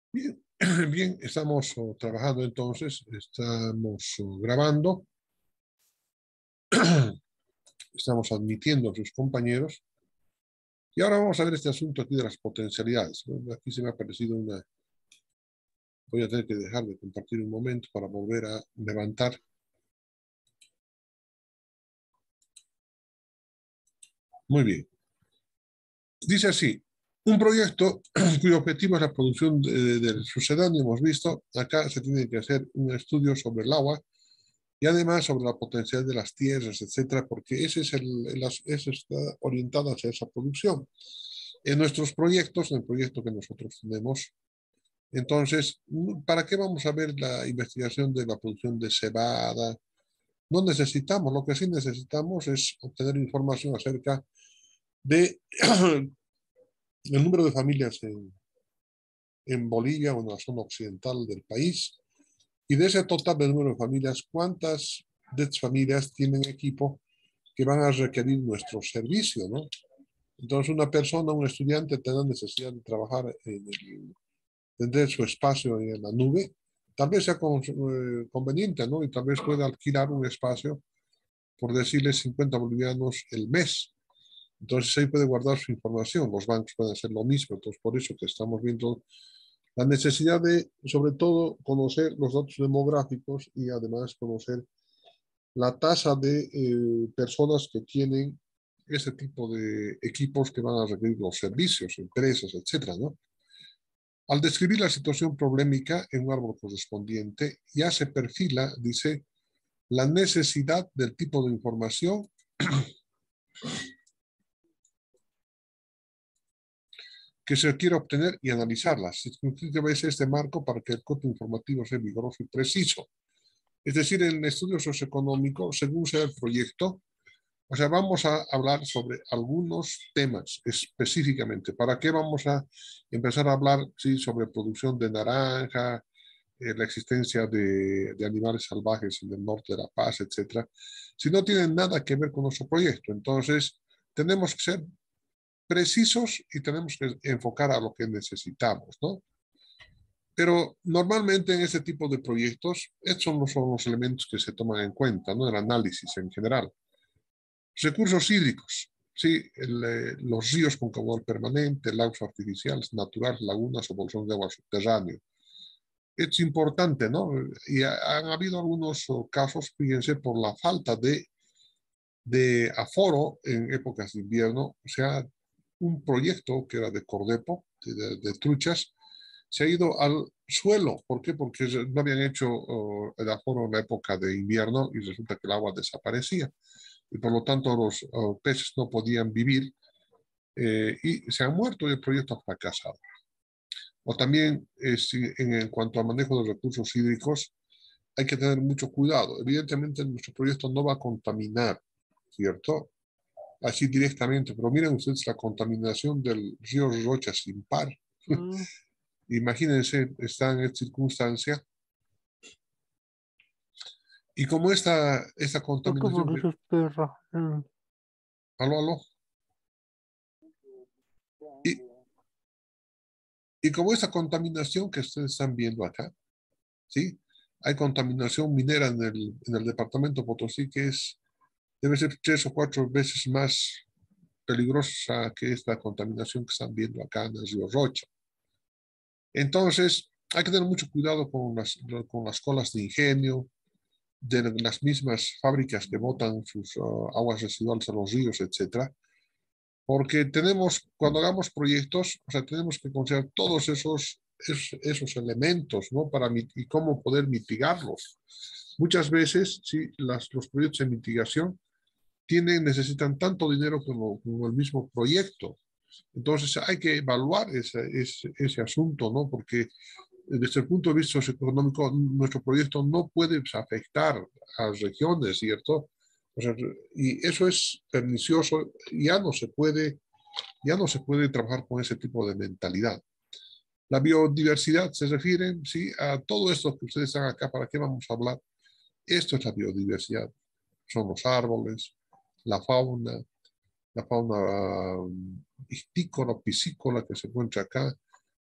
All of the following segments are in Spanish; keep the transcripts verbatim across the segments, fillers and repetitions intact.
Bien, bien, estamos oh, trabajando entonces, estamos oh, grabando, estamos admitiendo a sus compañeros y ahora vamos a ver este asunto aquí de las potencialidades, ¿no? Aquí se me ha aparecido una, voy a tener que dejar de compartir un momento para volver a levantar. Muy bien, dice así, un proyecto cuyo objetivo es la producción de- del sucedáneo, hemos visto, acá se tiene que hacer un estudio sobre el agua y además sobre la potencialidad de las tierras, etcétera, porque ese es el, el, ese está orientado hacia esa producción. En nuestros proyectos, en el proyecto que nosotros tenemos, entonces, ¿para qué vamos a ver la investigación de la producción de cebada? No necesitamos, lo que sí necesitamos es obtener información acerca de el número de familias en, en Bolivia o en la zona occidental del país, y de ese total de número de familias, ¿cuántas de estas familias tienen equipo que van a requerir nuestro servicio, ¿no? Entonces, una persona, un estudiante, tendrá necesidad de trabajar en el, tendrá su espacio en la nube, tal vez sea con, eh, conveniente, ¿no? Y tal vez pueda alquilar un espacio, por decirle cincuenta bolivianos el mes. Entonces ahí puede guardar su información. Los bancos pueden hacer lo mismo. Entonces, por eso que estamos viendo la necesidad de, sobre todo, conocer los datos demográficos y además conocer la tasa de eh, personas que tienen ese tipo de equipos que van a requerir los servicios, empresas, etcétera, ¿no? Al describir la situación problemática en un árbol correspondiente, ya se perfila, dice, la necesidad del tipo de información que se quiere obtener y analizarla. Se constituye este marco para que el código informativo sea vigoroso y preciso. Es decir, en el estudio socioeconómico, según sea el proyecto, o sea, vamos a hablar sobre algunos temas específicamente. ¿Para qué vamos a empezar a hablar sí, sobre producción de naranja, eh, la existencia de, de, animales salvajes en el norte de La Paz, etcétera? Si no tienen nada que ver con nuestro proyecto. Entonces, tenemos que ser precisos y tenemos que enfocar a lo que necesitamos, ¿no? Pero normalmente en este tipo de proyectos, estos son los, son los elementos que se toman en cuenta, ¿no? El análisis en general. Recursos hídricos, sí, el, eh, los ríos con caudal permanente, lagos artificiales, naturales, lagunas o bolsones de agua subterráneo. Es importante, ¿no? Y ha, han habido algunos oh, casos, fíjense, por la falta de, de aforo en épocas de invierno, o sea, un proyecto que era de Cordepo, de, de, de truchas, se ha ido al suelo. ¿Por qué? Porque no habían hecho uh, el aforo en la época de invierno y resulta que el agua desaparecía. Y por lo tanto los uh, peces no podían vivir eh, y se han muerto y el proyecto ha fracasado. O también es, en, en cuanto al manejo de recursos hídricos, hay que tener mucho cuidado. Evidentemente nuestro proyecto no va a contaminar, ¿cierto? Así directamente, pero miren ustedes la contaminación del río Rocha sin par. Mm, Imagínense, están en circunstancia. Y como esta, esta ¿por qué? contaminación, Porque sos perro. Mm. aló, aló, y, y como esta contaminación que ustedes están viendo acá, ¿sí? Hay contaminación minera en el, en el departamento Potosí que es, debe ser tres o cuatro veces más peligrosa que esta contaminación que están viendo acá en el río Rocha. Entonces, hay que tener mucho cuidado con las, con las colas de ingenio, de las mismas fábricas que botan sus uh, aguas residuales a los ríos, etcétera, porque tenemos, cuando hagamos proyectos, o sea, tenemos que considerar todos esos, esos, esos elementos, ¿no? Para, y cómo poder mitigarlos. Muchas veces, sí, las, los proyectos de mitigación tienen, necesitan tanto dinero como, como el mismo proyecto. Entonces hay que evaluar ese, ese, ese asunto, ¿no? Porque desde el punto de vista socioeconómico, nuestro proyecto no puede afectar a regiones, ¿cierto? O sea, y eso es pernicioso, ya no se puede, ya no se puede trabajar con ese tipo de mentalidad. La biodiversidad se refiere, sí, a todo esto que ustedes están acá, ¿para qué vamos a hablar? Esto es la biodiversidad. Son los árboles, la fauna, la fauna um, histícola, piscícola que se encuentra acá,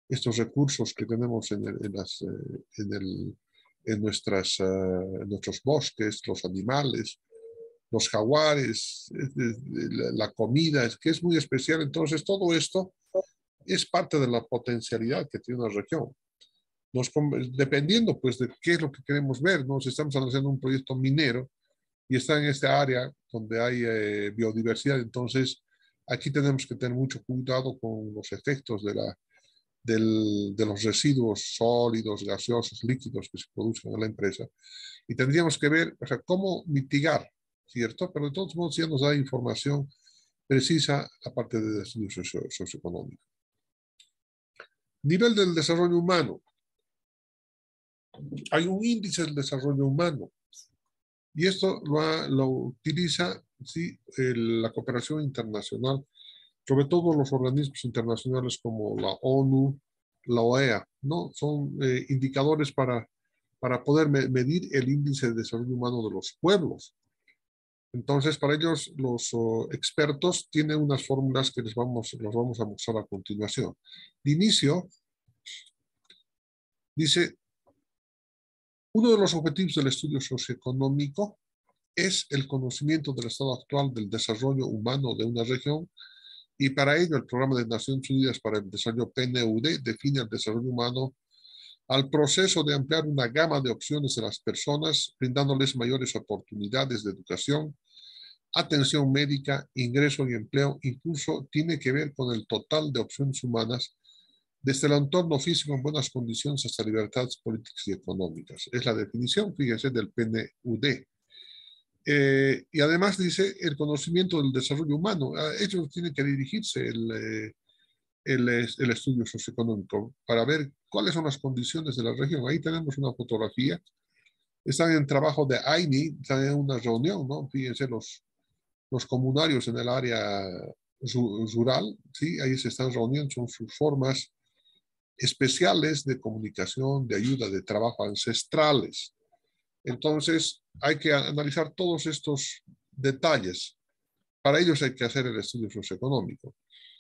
estos recursos que tenemos en, el, en, las, eh, en, el, en, nuestras, uh, en nuestros bosques, los animales, los jaguares, la comida, que es muy especial. Entonces, todo esto es parte de la potencialidad que tiene una región. Nos, dependiendo, pues, de qué es lo que queremos ver, ¿no? Si estamos haciendo un proyecto minero y está en esta área donde hay eh, biodiversidad, entonces aquí tenemos que tener mucho cuidado con los efectos de, la, del, de los residuos sólidos, gaseosos, líquidos que se producen en la empresa. Y tendríamos que ver, o sea, cómo mitigar, ¿cierto? Pero de todos modos ya nos da información precisa la parte de estudio socio, socioeconómico. Nivel del desarrollo humano. Hay un índice del desarrollo humano y esto lo, ha, lo utiliza ¿sí? El, la cooperación internacional, sobre todo los organismos internacionales como la ONU, la O E A, ¿no? Son eh, indicadores para, para poder me, medir el índice de desarrollo humano de los pueblos. Entonces, para ellos, los uh, expertos tienen unas fórmulas que les vamos, las vamos a mostrar a continuación. De inicio, dice, uno de los objetivos del estudio socioeconómico es el conocimiento del estado actual del desarrollo humano de una región y para ello el Programa de Naciones Unidas para el Desarrollo P N U D define el desarrollo humano al proceso de ampliar una gama de opciones de las personas, brindándoles mayores oportunidades de educación, atención médica, ingreso y empleo, incluso tiene que ver con el total de opciones humanas desde el entorno físico en buenas condiciones hasta libertades políticas y económicas. Es la definición, fíjense, del P N U D. Eh, y además dice el conocimiento del desarrollo humano. A ellos tienen que dirigirse el, eh, el, el estudio socioeconómico para ver cuáles son las condiciones de la región. Ahí tenemos una fotografía. Están en trabajo de A I N I, están en una reunión, ¿no? Fíjense los, los comunarios en el área rural, ¿sí? Ahí se están reuniendo, son sus formas especiales de comunicación, de ayuda, de trabajo ancestrales. Entonces, hay que analizar todos estos detalles. Para ellos hay que hacer el estudio socioeconómico.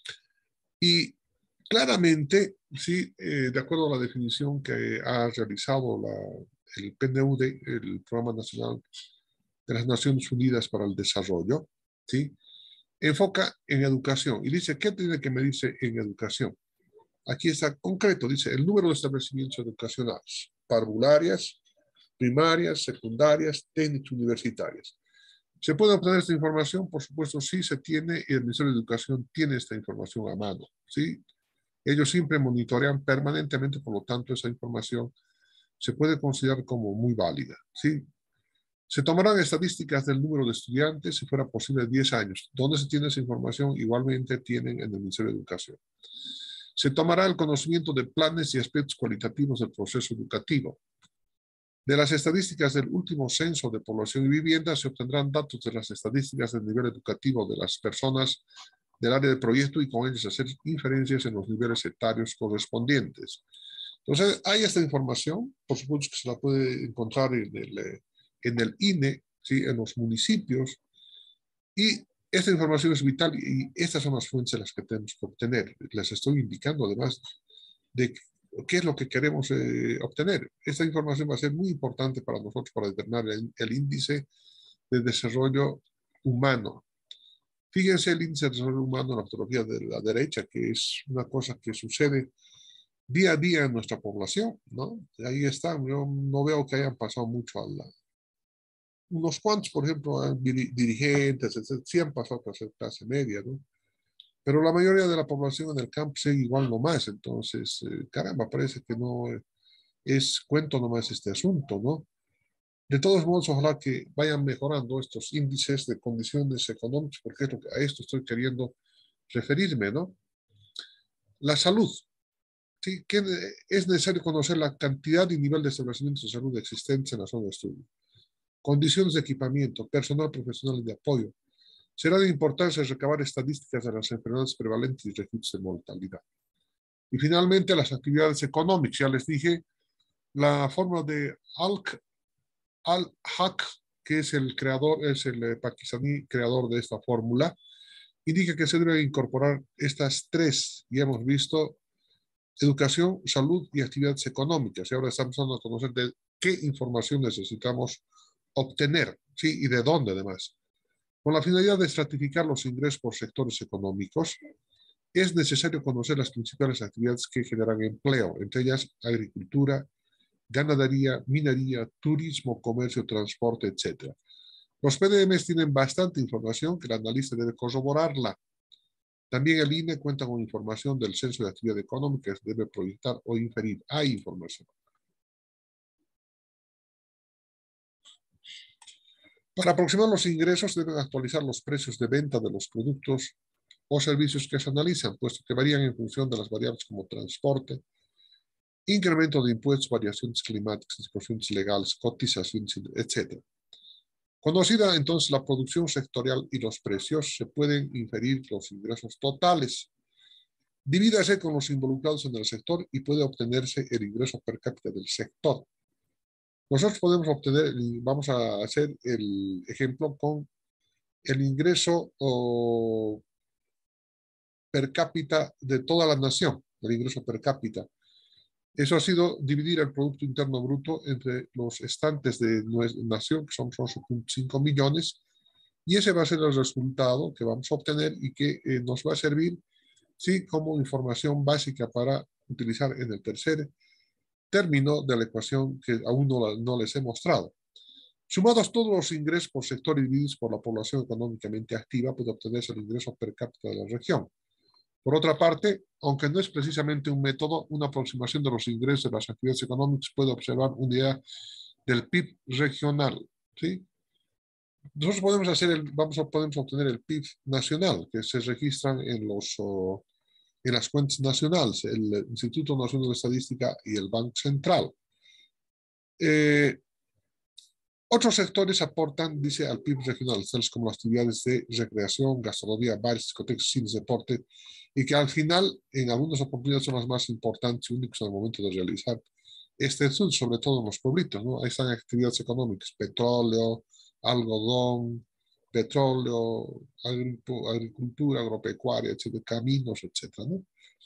Y claramente, sí, eh, de acuerdo a la definición que ha realizado la, el P N U D, el Programa Nacional de las Naciones Unidas para el Desarrollo, ¿sí? Enfoca en educación y dice, ¿qué tiene que medirse en educación? Aquí está concreto, dice, el número de establecimientos educacionales, parvularias, primarias, secundarias, técnicas universitarias. ¿Se puede obtener esta información? Por supuesto, sí se tiene y el Ministerio de Educación tiene esta información a mano, ¿sí? Ellos siempre monitorean permanentemente, por lo tanto, esa información se puede considerar como muy válida, ¿sí? Se tomarán estadísticas del número de estudiantes, si fuera posible, diez años. ¿Dónde se tiene esa información? Igualmente tienen en el Ministerio de Educación. Se tomará el conocimiento de planes y aspectos cualitativos del proceso educativo. De las estadísticas del último censo de población y vivienda se obtendrán datos de las estadísticas del nivel educativo de las personas del área de proyecto y con ellos hacer inferencias en los niveles etarios correspondientes. Entonces, hay esta información, por supuesto que se la puede encontrar en el, en el I N E, ¿sí? En los municipios, y esta información es vital y estas son las fuentes de las que tenemos que obtener. Les estoy indicando además de qué es lo que queremos eh, obtener. Esta información va a ser muy importante para nosotros para determinar el, el índice de desarrollo humano. Fíjense el índice de desarrollo humano en la fotografía de la derecha, que es una cosa que sucede día a día en nuestra población, ¿no? Ahí están, yo no veo que hayan pasado mucho a la... Unos cuantos, por ejemplo, dirigentes, etcétera, sí han pasado a ser clase media, ¿no? Pero la mayoría de la población en el campo sigue igual nomás, entonces, eh, caramba, parece que no es cuento nomás este asunto, ¿no? De todos modos, ojalá que vayan mejorando estos índices de condiciones económicas, porque es lo que, a esto estoy queriendo referirme, ¿no? La salud. ¿Sí? Que es necesario conocer la cantidad y nivel de establecimientos de salud existentes en la zona de estudio. Condiciones de equipamiento, personal profesional y de apoyo. Será de importancia recabar estadísticas de las enfermedades prevalentes y registros de mortalidad. Y finalmente, las actividades económicas. Ya les dije, la forma de Al-Haq, que es el creador, es el eh, pakistaní creador de esta fórmula, indica que se debe incorporar estas tres, y hemos visto educación, salud y actividades económicas. Y ahora estamos dando a conocer de qué información necesitamos obtener, ¿sí? Y de dónde además. Con la finalidad de estratificar los ingresos por sectores económicos, es necesario conocer las principales actividades que generan empleo, entre ellas agricultura, ganadería, minería, turismo, comercio, transporte, etcétera. Los P D Ms tienen bastante información que el analista debe corroborarla. También el I N E cuenta con información del Censo de Actividad Económica que debe proyectar o inferir. Hay información. Para aproximar los ingresos deben actualizar los precios de venta de los productos o servicios que se analizan, puesto que varían en función de las variables como transporte, incremento de impuestos, variaciones climáticas, disposiciones legales, cotizaciones, etcétera. Conocida entonces la producción sectorial y los precios, se pueden inferir los ingresos totales. Divídase con los involucrados en el sector y puede obtenerse el ingreso per cápita del sector. Nosotros podemos obtener, vamos a hacer el ejemplo con el ingreso o, per cápita de toda la nación, el ingreso per cápita. Eso ha sido dividir el Producto Interno Bruto entre los estantes de nuestra nación, que son once punto cinco millones, y ese va a ser el resultado que vamos a obtener y que eh, nos va a servir, sí, como información básica para utilizar en el tercer término de la ecuación que aún no, la, no les he mostrado. Sumados todos los ingresos por sector y divididos por la población económicamente activa, puede obtenerse el ingreso per cápita de la región. Por otra parte, aunque no es precisamente un método, una aproximación de los ingresos de las actividades económicas puede observar una idea del P I B regional, ¿sí? Nosotros podemos, hacer el, vamos a, podemos obtener el P I B nacional, que se registran en, los, oh, en las cuentas nacionales, el Instituto Nacional de Estadística y el Banco Central. Eh, Otros sectores aportan, dice, al P I B regional, tales como las actividades de recreación, gastronomía, bares, discotecas, cines, deporte, y que al final, en algunas oportunidades, son las más importantes y únicas al momento de realizar este estudio, sobre todo en los pueblitos, ¿no? Ahí están actividades económicas, petróleo, algodón, petróleo, agricultura, agropecuaria, etcétera, caminos, etcétera, ¿no?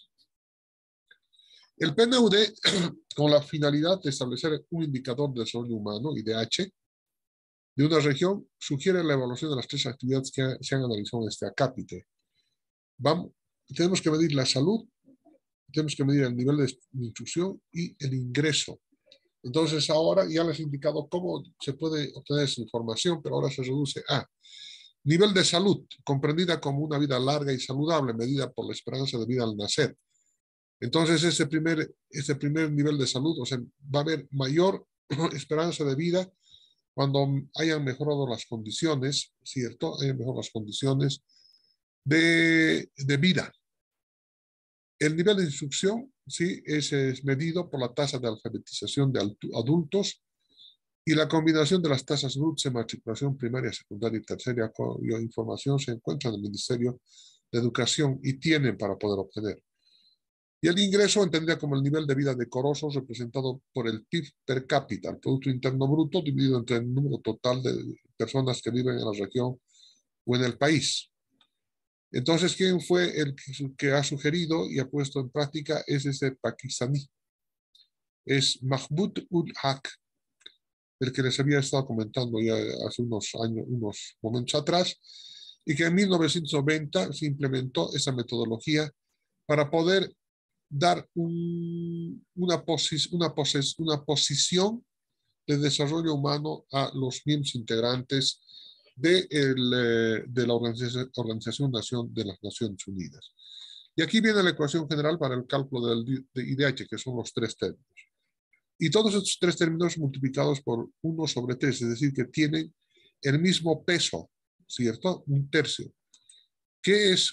El P N U D, con la finalidad de establecer un indicador de desarrollo humano, I D H, de una región, sugiere la evaluación de las tres actividades que se han analizado en este acápite. Vamos, tenemos que medir la salud, tenemos que medir el nivel de instrucción y el ingreso. Entonces ahora ya les he indicado cómo se puede obtener esa información, pero ahora se reduce a nivel de salud, comprendida como una vida larga y saludable, medida por la esperanza de vida al nacer. Entonces ese primer, ese primer nivel de salud, o sea, va a haber mayor esperanza de vida cuando hayan mejorado las condiciones, ¿cierto? Hayan mejorado las condiciones de, de vida. El nivel de instrucción, sí, es, es medido por la tasa de alfabetización de adultos y la combinación de las tasas R U T S de matriculación primaria, secundaria y terciaria, cuya información se encuentra en el Ministerio de Educación y tienen para poder obtener. Y el ingreso entendida como el nivel de vida decoroso representado por el P I B per cápita, el Producto Interno Bruto, dividido entre el número total de personas que viven en la región o en el país. Entonces, ¿quién fue el que ha sugerido y ha puesto en práctica? Es ese pakistaní. Es Mahmoud ul Haq, el que les había estado comentando ya hace unos años, unos momentos atrás, y que en mil novecientos noventa se implementó esa metodología para poder dar un, una, posi una, posi una posición de desarrollo humano a los miembros integrantes de, el, eh, de la Organización, Organización Nación de las Naciones Unidas. Y aquí viene la ecuación general para el cálculo del de I D H, que son los tres términos. Y todos estos tres términos multiplicados por uno sobre tres, es decir, que tienen el mismo peso, ¿cierto? Un tercio. ¿Qué es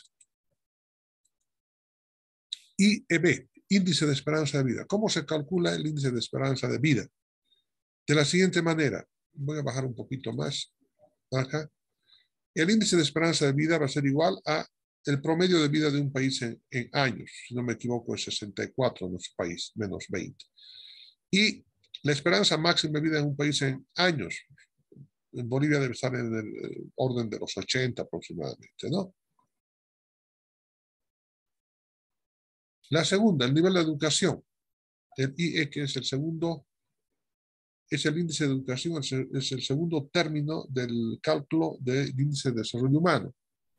I E B? Índice de esperanza de vida. ¿Cómo se calcula el índice de esperanza de vida? De la siguiente manera. Voy a bajar un poquito más. Acá. El índice de esperanza de vida va a ser igual a el promedio de vida de un país en, en años. Si no me equivoco, es sesenta y cuatro en nuestro país, menos veinte. Y la esperanza máxima de vida en un país en años. En Bolivia debe estar en el orden de los ochenta aproximadamente, ¿no? La segunda, el nivel de educación. El I E, que es el segundo, es el índice de educación, es el, es el segundo término del cálculo del índice de desarrollo humano.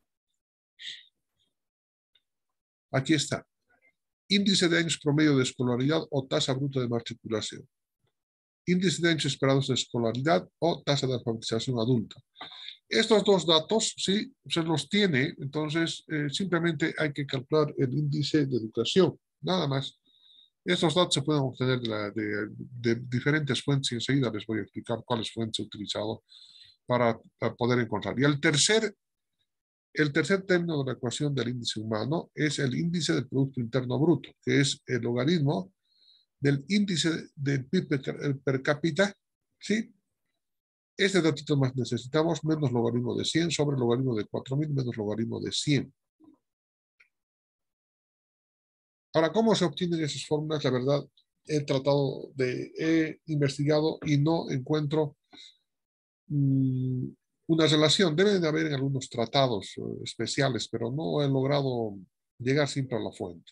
Aquí está. Índice de años promedio de escolaridad o tasa bruta de matriculación. Índice de años esperados de escolaridad o tasa de alfabetización adulta. Estos dos datos, sí, se los tiene, entonces eh, simplemente hay que calcular el índice de educación, nada más. Estos datos se pueden obtener de, la, de, de diferentes fuentes y enseguida les voy a explicar cuáles fuentes he utilizado para, para poder encontrar. Y el tercer, el tercer término de la ecuación del índice humano es el índice del Producto Interno Bruto, que es el logaritmo del índice del P I B per, per cápita, ¿sí? Este datito más necesitamos, menos logaritmo de cien sobre logaritmo de cuatro mil menos logaritmo de cien. Ahora, ¿cómo se obtienen esas fórmulas? La verdad, he tratado de, he investigado y no encuentro mmm, una relación. Deben de haber en algunos tratados uh, especiales, pero no he logrado llegar siempre a la fuente.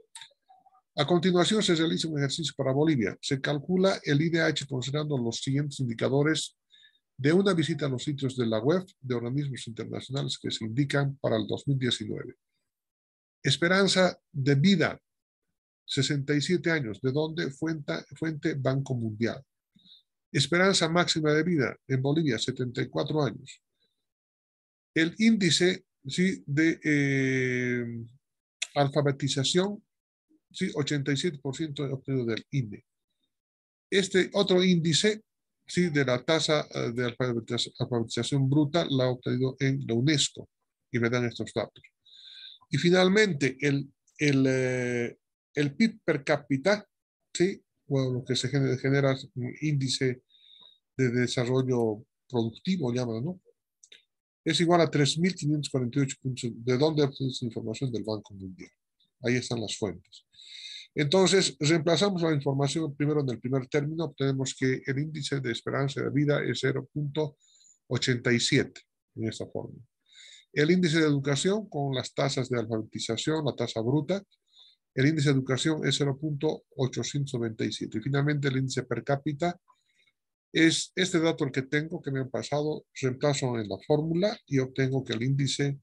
A continuación se realiza un ejercicio para Bolivia. Se calcula el I D H considerando los siguientes indicadores de una visita a los sitios de la web de organismos internacionales que se indican para el dos mil diecinueve. Esperanza de vida, sesenta y siete años, ¿de dónde? Fuente, fuente Banco Mundial. Esperanza máxima de vida en Bolivia, setenta y cuatro años. El índice, ¿sí?, de eh, alfabetización, ¿sí?, ochenta y siete por ciento obtenido del I N E. Este otro índice, sí, de la tasa de alfabetización bruta la ha obtenido en la UNESCO y me dan estos datos. Y finalmente, el, el, eh, el P I B per cápita, ¿sí? Bueno, lo que se genera, genera un índice de desarrollo productivo, llaman, ¿no? Es igual a tres mil quinientos cuarenta y ocho puntos. ¿De dónde obtiene esta información? Del Banco Mundial. Ahí están las fuentes. Entonces, reemplazamos la información primero en el primer término, obtenemos que el índice de esperanza de vida es cero punto ochenta y siete en esta forma. El índice de educación con las tasas de alfabetización, la tasa bruta, el índice de educación es cero punto ochocientos noventa y siete. Y finalmente el índice per cápita es este dato el que tengo que me han pasado, reemplazo en la fórmula y obtengo que el índice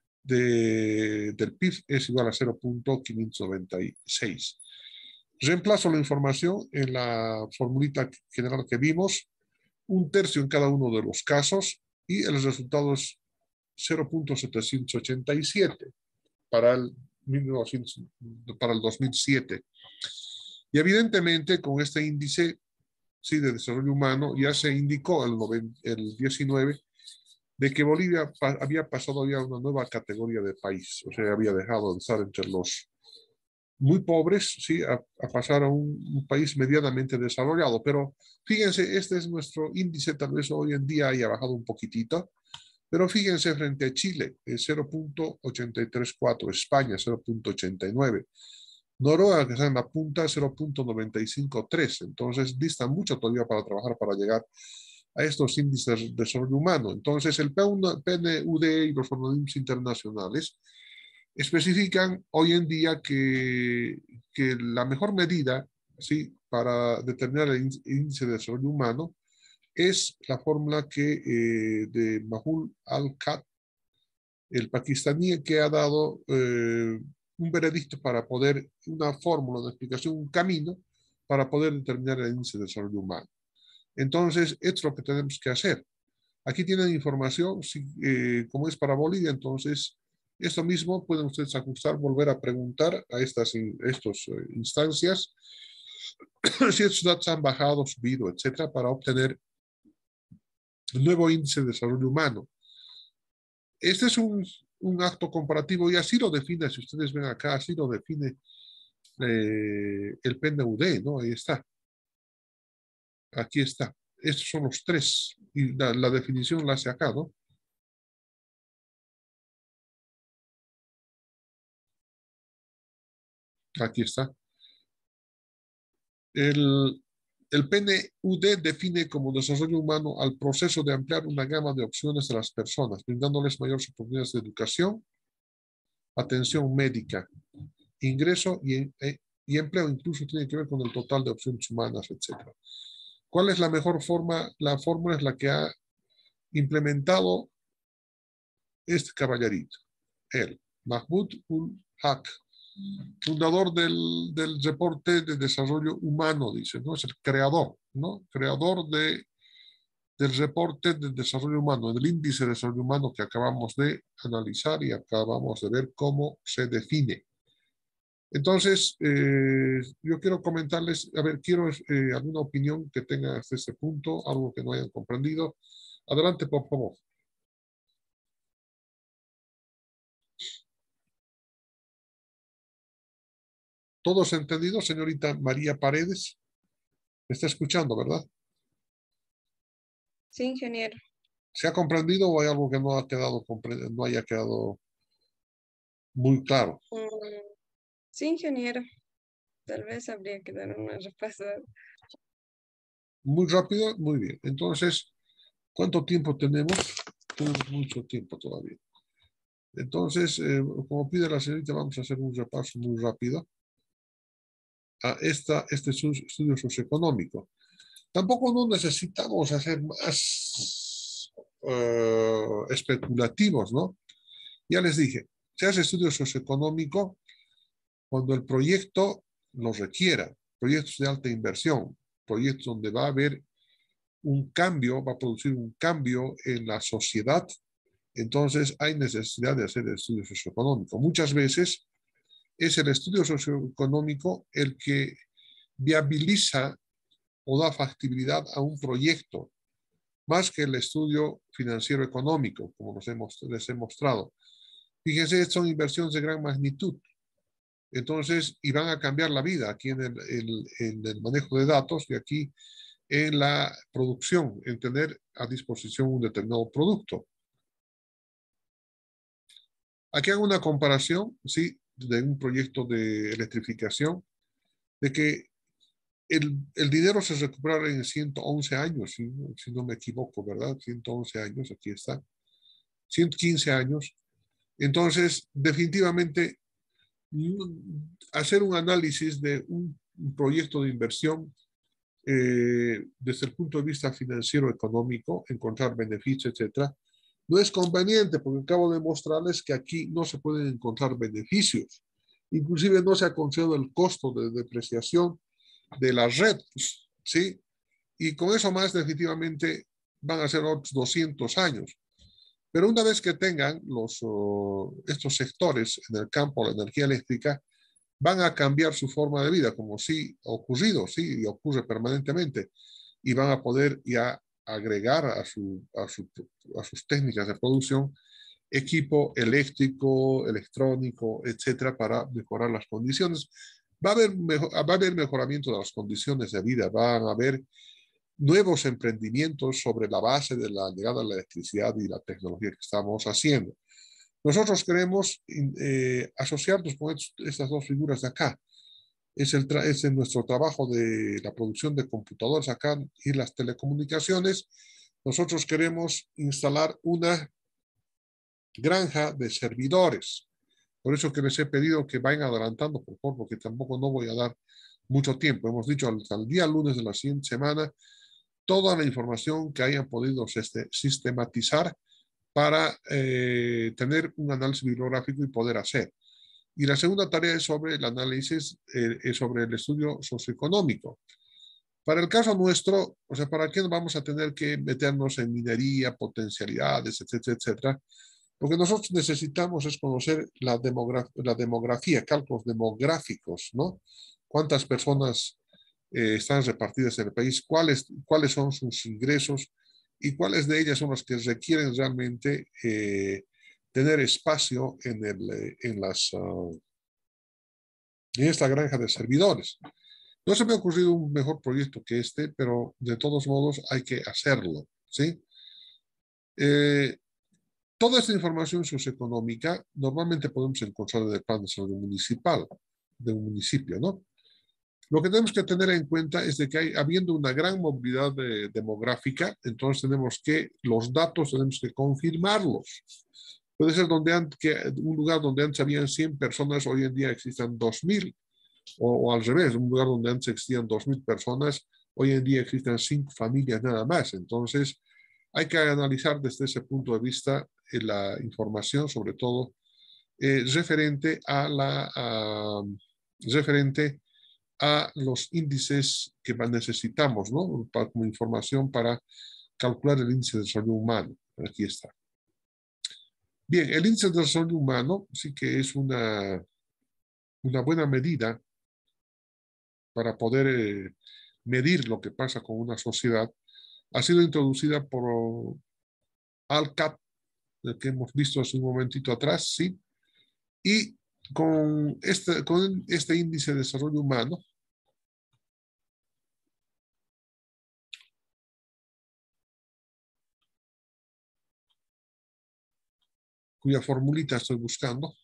de, del P I B es igual a cero punto quinientos noventa y seis. Reemplazo la información en la formulita general que vimos, un tercio en cada uno de los casos y el resultado es cero punto setecientos ochenta y siete para el, mil novecientos, para el dos mil siete. Y evidentemente con este índice, sí, de desarrollo humano ya se indicó el, el diecinueve de que Bolivia pa había pasado ya a una nueva categoría de país, o sea, había dejado de estar entre los muy pobres, sí, a, a pasar a un, un país medianamente desarrollado. Pero fíjense, este es nuestro índice, tal vez hoy en día haya bajado un poquitito, pero fíjense frente a Chile, cero punto ochenta y tres cuatro, España cero punto ochenta y nueve, Noruega, que está en la punta, cero punto noventa y cinco tres, entonces dista mucho todavía para trabajar para llegar a estos índices de desarrollo humano. Entonces el P N U D y los organismos internacionales especifican hoy en día que, que la mejor medida, ¿sí?, para determinar el índice de desarrollo humano es la fórmula que, eh, de Mahul Al-Khat, el pakistaní, que ha dado eh, un veredicto para poder, una fórmula, una explicación, un camino para poder determinar el índice de desarrollo humano. Entonces, esto es lo que tenemos que hacer. Aquí tienen información, si, eh, como es para Bolivia, entonces esto mismo pueden ustedes ajustar, volver a preguntar a estas estos, uh, instancias si estos datos han bajado, subido, etcétera, para obtener el nuevo índice de desarrollo humano. Este es un, un acto comparativo y así lo define, si ustedes ven acá, así lo define eh, el P N U D, ¿no? Ahí está. Aquí está. Estos son los tres y la, la definición la hace acá, ¿no? Aquí está. El, el P N U D define como desarrollo humano al proceso de ampliar una gama de opciones a las personas, brindándoles mayores oportunidades de educación, atención médica ingreso y, eh, y empleo, incluso tiene que ver con el total de opciones humanas, etcétera. ¿Cuál es la mejor forma? La fórmula es la que ha implementado este caballerito, él, Mahmoud ul-Haq, fundador del, del reporte de desarrollo humano, dice, ¿no? Es el creador, ¿no? Creador de, del reporte de desarrollo humano, del índice de desarrollo humano que acabamos de analizar y acabamos de ver cómo se define. Entonces, eh, yo quiero comentarles, a ver, quiero eh, alguna opinión que tengan hasta este punto, algo que no hayan comprendido. Adelante, por favor. ¿Todos entendidos, señorita María Paredes? ¿Me está escuchando, verdad? Sí, ingeniero. ¿Se ha comprendido o hay algo que no ha quedado no haya quedado muy claro? Mm, sí, ingeniero. Tal vez habría que dar una repasada. Muy rápido, muy bien. Entonces, ¿cuánto tiempo tenemos? Tenemos mucho tiempo todavía. Entonces, eh, como pide la señorita, vamos a hacer un repaso muy rápido a esta, este estudio socioeconómico. Tampoco no necesitamos hacer más uh, especulativos, ¿no? Ya les dije, se hace estudio socioeconómico cuando el proyecto lo requiera, proyectos de alta inversión, proyectos donde va a haber un cambio, va a producir un cambio en la sociedad, entonces hay necesidad de hacer el estudio socioeconómico. Muchas veces es el estudio socioeconómico el que viabiliza o da factibilidad a un proyecto, más que el estudio financiero económico, como nos hemos, les he mostrado. Fíjense, son inversiones de gran magnitud. Entonces, y van a cambiar la vida aquí en el, el, en el manejo de datos y aquí en la producción, en tener a disposición un determinado producto. Aquí hago una comparación, sí, de un proyecto de electrificación, de que el, el dinero se recupera en ciento once años, si, si no me equivoco, ¿verdad? ciento once años, aquí está. ciento quince años. Entonces, definitivamente, hacer un análisis de un, un proyecto de inversión eh, desde el punto de vista financiero, económico, encontrar beneficios, etcétera, no es conveniente porque acabo de mostrarles que aquí no se pueden encontrar beneficios. Inclusive no se ha considerado el costo de depreciación de la red, ¿sí? Y con eso más definitivamente van a ser otros doscientos años. Pero una vez que tengan los, uh, estos sectores en el campo de la energía eléctrica, van a cambiar su forma de vida, como sí ha ocurrido, sí, y ocurre permanentemente, y van a poder ya agregar a, su, a, su, a sus técnicas de producción equipo eléctrico, electrónico, etcétera, para mejorar las condiciones. Va a haber, mejor, va a haber mejoramiento de las condiciones de vida, van a haber nuevos emprendimientos sobre la base de la llegada de la electricidad y la tecnología que estamos haciendo. Nosotros queremos eh, asociarnos con estos, estas dos figuras de acá. Es, el es en nuestro trabajo de la producción de computadores acá y las telecomunicaciones. Nosotros queremos instalar una granja de servidores. Por eso que les he pedido que vayan adelantando, por favor, porque tampoco no voy a dar mucho tiempo. Hemos dicho hasta el día lunes de la siguiente semana toda la información que hayan podido sistematizar para eh, tener un análisis bibliográfico y poder hacer. Y la segunda tarea es sobre el análisis, eh, es sobre el estudio socioeconómico. Para el caso nuestro, o sea, ¿para qué vamos a tener que meternos en minería, potencialidades, etcétera, etcétera? Lo que nosotros necesitamos es conocer la, demograf la demografía, cálculos demográficos, ¿no? ¿Cuántas personas eh, están repartidas en el país? ¿Cuáles, cuáles son sus ingresos? ¿Y cuáles de ellas son las que requieren realmente eh, tener espacio en, el, en, las, uh, en esta granja de servidores? No se me ha ocurrido un mejor proyecto que este, pero de todos modos hay que hacerlo, ¿sí? Eh, toda esta información socioeconómica normalmente podemos encontrar en el plan de desarrollo municipal, de un municipio, ¿no? Lo que tenemos que tener en cuenta es de que hay, habiendo una gran movilidad de, demográfica, entonces tenemos que, los datos tenemos que confirmarlos. Puede ser donde antes, que un lugar donde antes habían cien personas, hoy en día existan dos mil. O, o al revés, un lugar donde antes existían dos mil personas, hoy en día existen cinco familias nada más. Entonces, hay que analizar desde ese punto de vista eh, la información, sobre todo eh, referente a la a, referente a los índices que necesitamos, ¿no? Para, como información para calcular el índice de desarrollo humano. Aquí está. Bien, el índice de desarrollo humano sí que es una, una buena medida para poder eh, medir lo que pasa con una sociedad. Ha sido introducida por Al C A P, que hemos visto hace un momentito atrás, ¿sí? Y con este, con este índice de desarrollo humano, cuya formulita estoy buscando,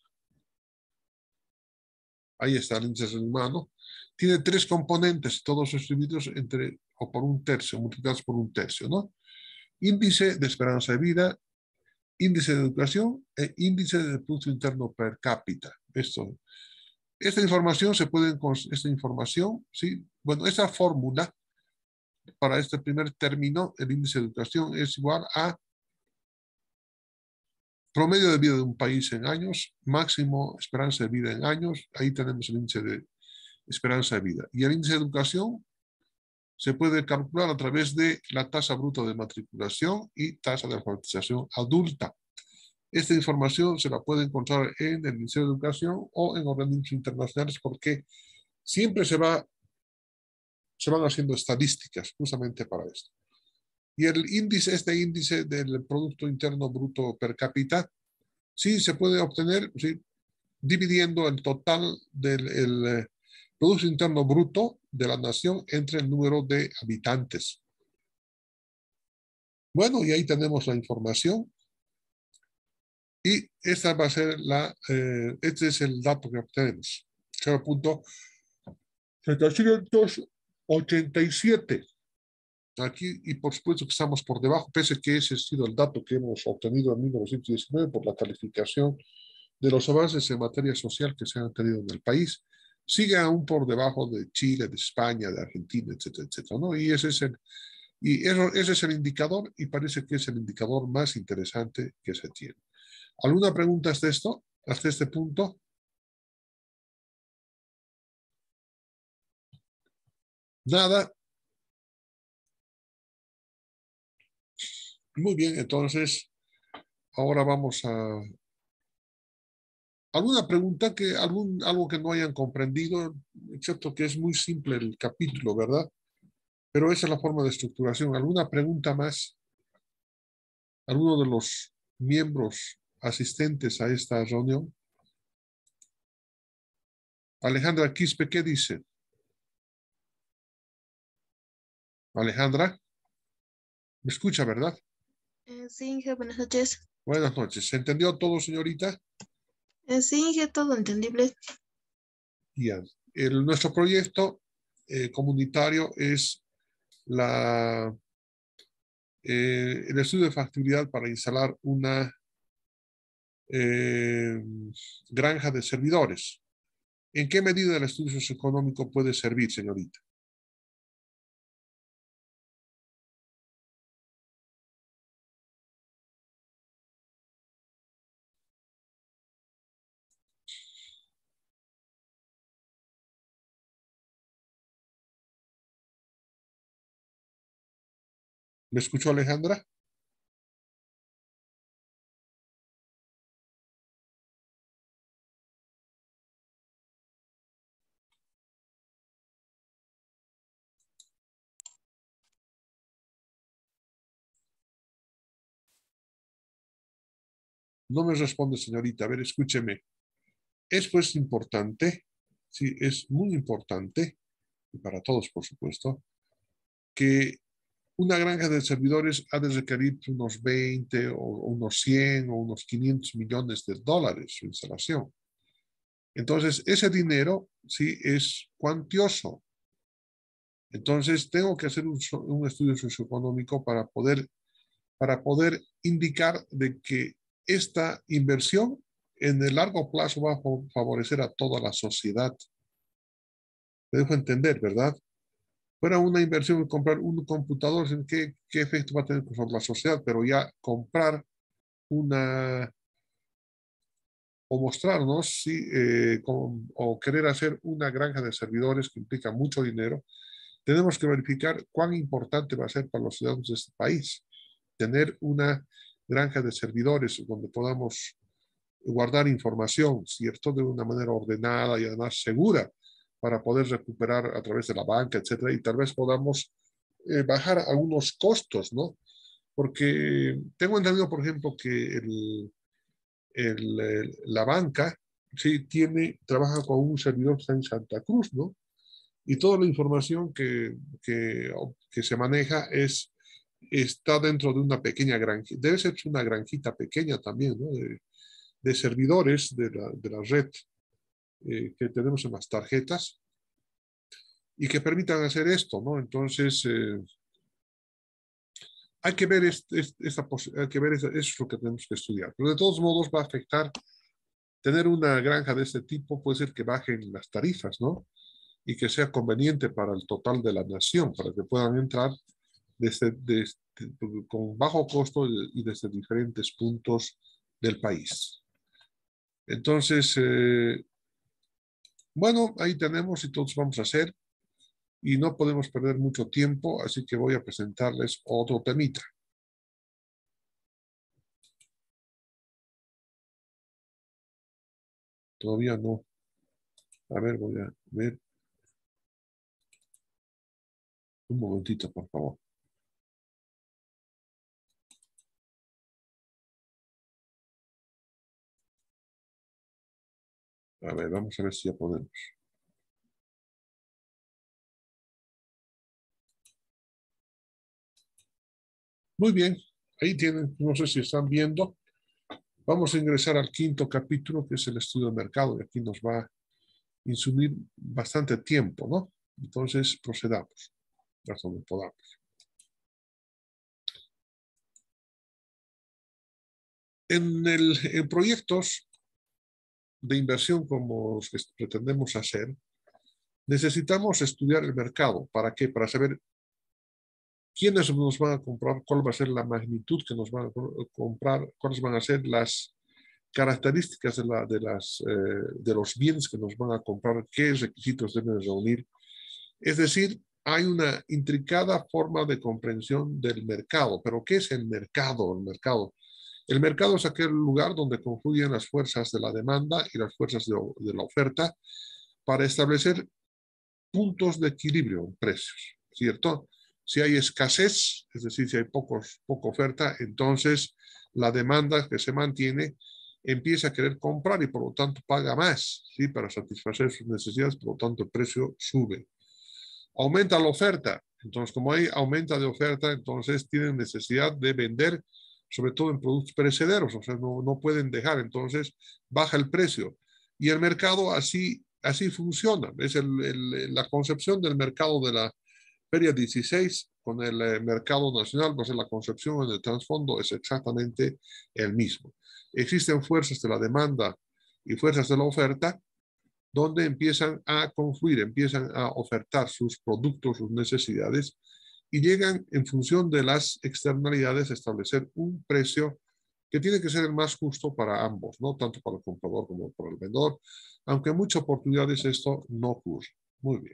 ahí está el índice de desarrollo humano, tiene tres componentes, todos distribuidos entre, o por un tercio, multiplicados por un tercio, ¿no? Índice de esperanza de vida, índice de educación e índice de Producto Interno per cápita. Esto, esta información se puede, esta información, ¿sí? Bueno, esta fórmula para este primer término, el índice de educación es igual a promedio de vida de un país en años, máximo esperanza de vida en años, ahí tenemos el índice de esperanza de vida. Y el índice de educación se puede calcular a través de la tasa bruta de matriculación y tasa de alfabetización adulta. Esta información se la puede encontrar en el Ministerio de Educación o en organismos internacionales porque siempre se, va, se van haciendo estadísticas justamente para esto. Y el índice, este índice del Producto Interno Bruto per cápita, sí se puede obtener sí, dividiendo el total del el, Producto Interno Bruto de la nación entre el número de habitantes. Bueno, y ahí tenemos la información. Y esta va a ser la, eh, este es el dato que obtenemos. cero punto setecientos ochenta y siete. Aquí, y por supuesto que estamos por debajo, pese que ese ha sido el dato que hemos obtenido en mil novecientos diecinueve por la calificación de los avances en materia social que se han tenido en el país, sigue aún por debajo de Chile, de España, de Argentina, etcétera, etcétera, ¿no? Y ese es el, y eso, ese es el indicador y parece que es el indicador más interesante que se tiene. ¿Alguna pregunta hasta esto, hasta este punto? Nada. Muy bien, entonces ahora vamos a... ¿Alguna pregunta, que algún, algo que no hayan comprendido? Excepto que es muy simple el capítulo, ¿verdad? Pero esa es la forma de estructuración. ¿Alguna pregunta más? ¿Alguno de los miembros asistentes a esta reunión? Alejandra Quispe, ¿qué dice? Alejandra, ¿me escucha, verdad? Eh, sí, Inge, buenas noches. Buenas noches. ¿Se entendió todo, señorita? Eh, sí, Inge, todo entendible. Bien. El, nuestro proyecto eh, comunitario es la, eh, el estudio de factibilidad para instalar una eh, granja de servidores. ¿En qué medida el estudio socioeconómico puede servir, señorita? ¿Me escuchó, Alejandra? No me responde, señorita. A ver, escúcheme. Es pues importante, sí, es muy importante, y para todos, por supuesto, que una granja de servidores ha de requerir unos veinte o unos cien o unos quinientos millones de dólares su instalación. Entonces, ese dinero, sí, es cuantioso. Entonces, tengo que hacer un, un estudio socioeconómico para poder, para poder indicar de que esta inversión en el largo plazo va a favorecer a toda la sociedad. Me dejo entender, ¿verdad? Fuera una inversión en comprar un computador, ¿qué, qué efecto va a tener sobre la sociedad? Pero ya comprar una, o mostrarnos, sí, eh, con, o querer hacer una granja de servidores que implica mucho dinero, tenemos que verificar cuán importante va a ser para los ciudadanos de este país tener una granja de servidores donde podamos guardar información, ¿cierto? De una manera ordenada y además segura para poder recuperar a través de la banca, etcétera, y tal vez podamos eh, bajar algunos costos, ¿no? Porque tengo entendido, por ejemplo, que el, el, el, la banca, sí, tiene, trabaja con un servidor que está en Santa Cruz, ¿no? Y toda la información que, que, que se maneja es, está dentro de una pequeña granjita, debe ser una granjita pequeña también, ¿no? De, de servidores de la, de la red eh, que tenemos en las tarjetas y que permitan hacer esto, ¿no? Entonces, eh, hay que ver, este, este, esta, hay que ver eso, eso es lo que tenemos que estudiar. Pero de todos modos va a afectar, tener una granja de este tipo puede ser que bajen las tarifas, ¿no? Y que sea conveniente para el total de la nación, para que puedan entrar desde, desde, con bajo costo y desde diferentes puntos del país. Entonces, eh, bueno, ahí tenemos y todos vamos a hacer y no podemos perder mucho tiempo, así que voy a presentarles otro temita. Todavía no. A ver, voy a ver. Un momentito, por favor. A ver, vamos a ver si ya podemos. Muy bien, ahí tienen, no sé si están viendo. Vamos a ingresar al quinto capítulo, que es el estudio de mercado, y aquí nos va a insumir bastante tiempo, ¿no? Entonces, procedamos, hasta donde podamos. En, el, en proyectos de inversión como los que pretendemos hacer, necesitamos estudiar el mercado. ¿Para qué? Para saber quiénes nos van a comprar, cuál va a ser la magnitud que nos van a comprar, cuáles van a ser las características de, la, de, las, eh, de los bienes que nos van a comprar, qué requisitos deben reunir. Es decir, hay una intricada forma de comprensión del mercado. ¿Pero qué es el mercado? El mercado, el mercado es aquel lugar donde confluyen las fuerzas de la demanda y las fuerzas de, de la oferta para establecer puntos de equilibrio en precios, ¿cierto? Si hay escasez, es decir, si hay pocos, poca oferta, entonces la demanda que se mantiene empieza a querer comprar y por lo tanto paga más, ¿sí? Para satisfacer sus necesidades, por lo tanto el precio sube. Aumenta la oferta, entonces como hay aumenta de oferta, entonces tienen necesidad de vender, sobre todo en productos perecederos, o sea, no, no pueden dejar, entonces baja el precio. Y el mercado así, así funciona, es el, el, la concepción del mercado de la Feria dieciséis con el eh, mercado nacional, pues la concepción en el trasfondo es exactamente el mismo. Existen fuerzas de la demanda y fuerzas de la oferta donde empiezan a confluir, empiezan a ofertar sus productos, sus necesidades y llegan en función de las externalidades a establecer un precio que tiene que ser el más justo para ambos, ¿no? Tanto para el comprador como para el vendedor, aunque en muchas oportunidades esto no ocurre. Muy bien.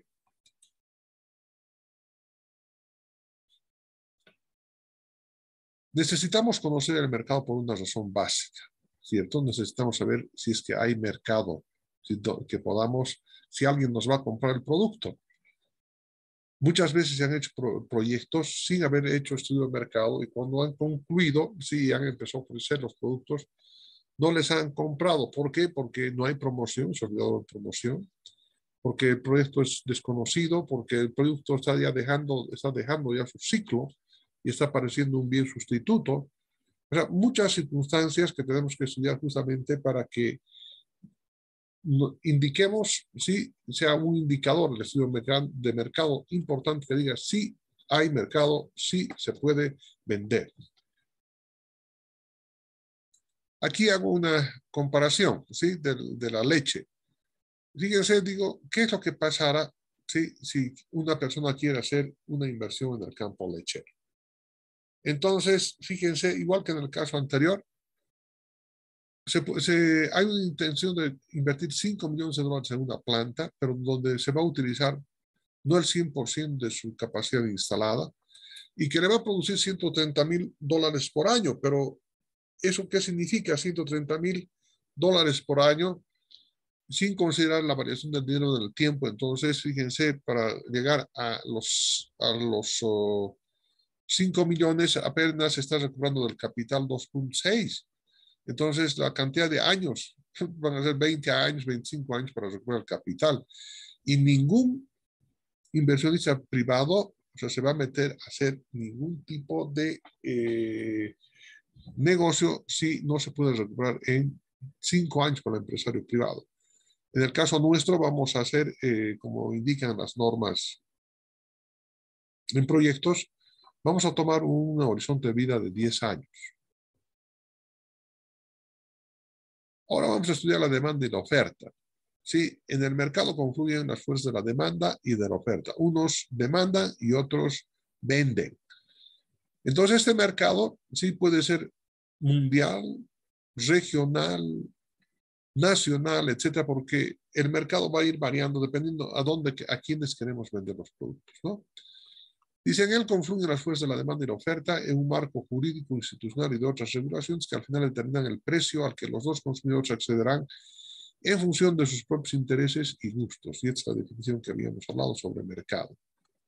Necesitamos conocer el mercado por una razón básica, ¿cierto? Necesitamos saber si es que hay mercado, si que podamos, si alguien nos va a comprar el producto. Muchas veces se han hecho pro proyectos sin haber hecho estudio de mercado y cuando han concluido, sí, han empezado a ofrecer los productos, no les han comprado. ¿Por qué? Porque no hay promoción, se olvidó de promoción, porque el proyecto es desconocido, porque el producto está ya dejando, está dejando ya su ciclo y está apareciendo un bien sustituto. O sea, muchas circunstancias que tenemos que estudiar justamente para que indiquemos, sí, sea un indicador del estudio de mercado importante que diga si hay mercado, si se puede vender. Aquí hago una comparación, ¿sí? De, de la leche. Fíjense, digo, ¿qué es lo que pasará ¿sí? si una persona quiere hacer una inversión en el campo lechero? Entonces, fíjense, igual que en el caso anterior, se, se, hay una intención de invertir cinco millones de dólares en una planta, pero donde se va a utilizar no el cien por ciento de su capacidad instalada y que le va a producir ciento treinta mil dólares por año. Pero ¿eso qué significa? ciento treinta mil dólares por año sin considerar la variación del dinero en el tiempo. Entonces, fíjense, para llegar a los, a los oh, cinco millones apenas se está recuperando del capital dos punto seis. Entonces, la cantidad de años van a ser veinte años, veinticinco años para recuperar el capital. Y ningún inversionista privado, o sea, se va a meter a hacer ningún tipo de eh, negocio si no se puede recuperar en cinco años para el empresario privado. En el caso nuestro vamos a hacer, eh, como indican las normas en proyectos, vamos a tomar un horizonte de vida de diez años. Ahora vamos a estudiar la demanda y la oferta. Sí, en el mercado confluyen las fuerzas de la demanda y de la oferta. Unos demandan y otros venden. Entonces este mercado sí puede ser mundial, regional, nacional, etcétera, porque el mercado va a ir variando dependiendo a dónde, a quiénes queremos vender los productos, ¿no? Dice, en él confluyen las fuerzas de la demanda y la oferta en un marco jurídico, institucional y de otras regulaciones que al final determinan el precio al que los dos consumidores accederán en función de sus propios intereses y gustos. Y esta es la definición que habíamos hablado sobre mercado.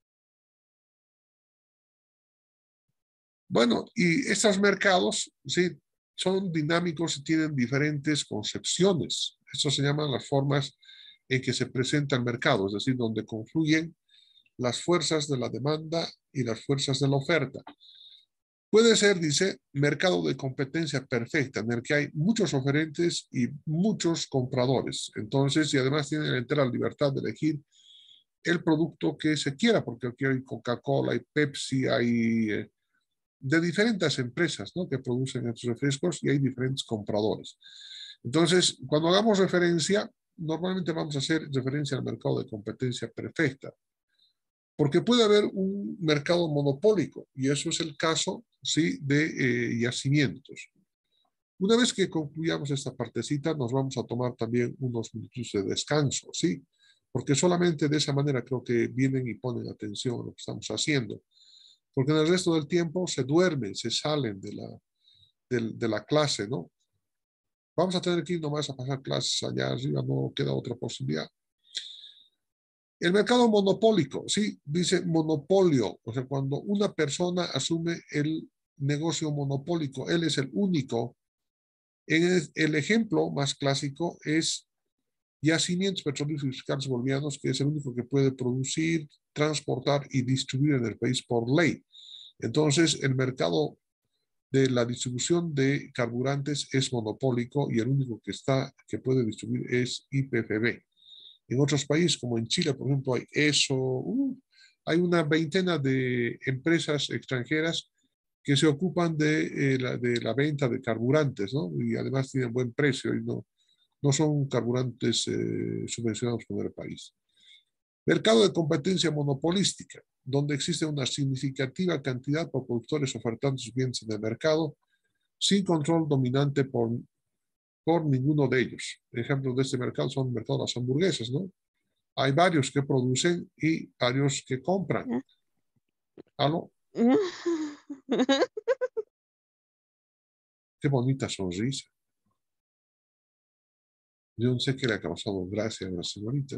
Bueno, y estos mercados, sí, son dinámicos y tienen diferentes concepciones. Eso se llaman las formas en que se presenta el mercado, es decir, donde confluyen las fuerzas de la demanda y las fuerzas de la oferta. Puede ser, dice, mercado de competencia perfecta, en el que hay muchos oferentes y muchos compradores. Entonces, y además tienen entera libertad de elegir el producto que se quiera, porque aquí hay Coca-Cola, hay Pepsi, hay eh, de diferentes empresas, ¿no? que producen estos refrescos y hay diferentes compradores. Entonces, cuando hagamos referencia, normalmente vamos a hacer referencia al mercado de competencia perfecta, porque puede haber un mercado monopólico, y eso es el caso, ¿sí? de eh, yacimientos. Una vez que concluyamos esta partecita, nos vamos a tomar también unos minutos de descanso, ¿sí? Porque solamente de esa manera creo que vienen y ponen atención a lo que estamos haciendo. Porque en el resto del tiempo se duermen, se salen de la, de, de la clase, ¿no? Vamos a tener que ir nomás a pasar clases allá arriba, no queda otra posibilidad. El mercado monopólico, sí, dice monopolio, o sea, cuando una persona asume el negocio monopólico, él es el único. En el, el ejemplo más clásico es Yacimientos Petrolíferos Fiscales Bolivianos, que es el único que puede producir, transportar y distribuir en el país por ley. Entonces, el mercado de la distribución de carburantes es monopólico y el único que está que puede distribuir es Y P F B. En otros países, como en Chile, por ejemplo, hay eso, uh, hay una veintena de empresas extranjeras que se ocupan de, eh, la, de la venta de carburantes, ¿no? Y además tienen buen precio y no, no son carburantes eh, subvencionados por el país. Mercado de competencia monopolística, donde existe una significativa cantidad de productores ofertando sus bienes en el mercado sin control dominante por, por ninguno de ellos. Ejemplos de este mercado son el mercado de las hamburguesas, ¿no? Hay varios que producen y varios que compran. ¿Aló? Qué bonita sonrisa. Yo no sé qué le ha causado gracia a la señorita.